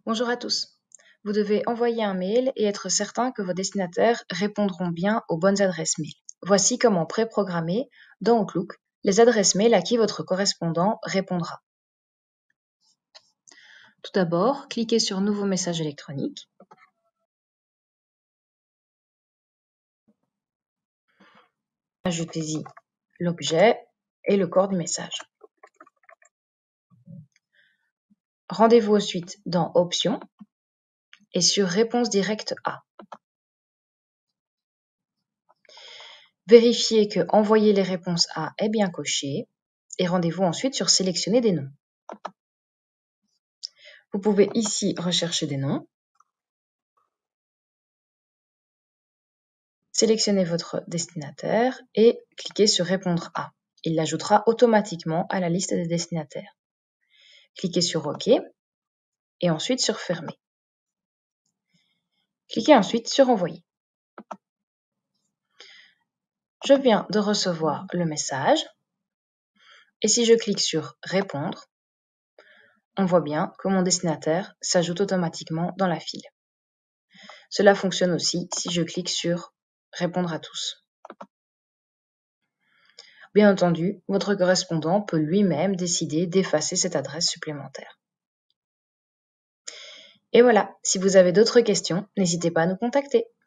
Bonjour à tous. Vous devez envoyer un mail et être certain que vos destinataires répondront bien aux bonnes adresses mail. Voici comment préprogrammer dans Outlook les adresses mail à qui votre correspondant répondra. Tout d'abord, cliquez sur Nouveau message électronique. Ajoutez-y l'objet et le corps du message. Rendez-vous ensuite dans Options et sur Réponse directe à. Vérifiez que Envoyer les réponses à est bien coché et rendez-vous ensuite sur Sélectionner des noms. Vous pouvez ici rechercher des noms. Sélectionnez votre destinataire et cliquez sur Répondre à. Il l'ajoutera automatiquement à la liste des destinataires. Cliquez sur OK et ensuite sur Fermer. Cliquez ensuite sur Envoyer. Je viens de recevoir le message et si je clique sur Répondre, on voit bien que mon destinataire s'ajoute automatiquement dans la file. Cela fonctionne aussi si je clique sur Répondre à tous. Bien entendu, votre correspondant peut lui-même décider d'effacer cette adresse supplémentaire. Et voilà, si vous avez d'autres questions, n'hésitez pas à nous contacter.